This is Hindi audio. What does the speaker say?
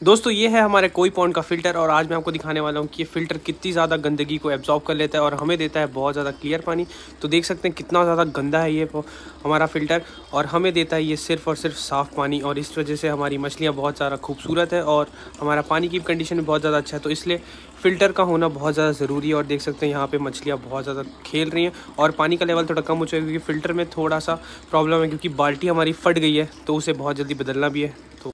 दोस्तों ये है हमारे कोई पॉइंट का फ़िल्टर और आज मैं आपको दिखाने वाला हूँ कि ये फ़िल्टर कितनी ज़्यादा गंदगी को एब्जॉर्ब कर लेता है और हमें देता है बहुत ज़्यादा क्लियर पानी। तो देख सकते हैं कितना ज़्यादा गंदा है ये हमारा फ़िल्टर और हमें देता है ये सिर्फ़ और सिर्फ साफ़ पानी। और इस वजह से हमारी मछलियाँ बहुत ज़्यादा खूबसूरत है और हमारा पानी की कंडीशन भी बहुत ज़्यादा अच्छा है। तो इसलिए फ़िल्टर का होना बहुत ज़्यादा ज़रूरी है। और देख सकते हैं यहाँ पे मछलियाँ बहुत ज़्यादा खेल रही हैं और पानी का लेवल थोड़ा कम हो चुका है क्योंकि फ़िल्टर में थोड़ा सा प्रॉब्लम है, क्योंकि बाल्टी हमारी फट गई है तो उसे बहुत जल्दी बदलना भी है। तो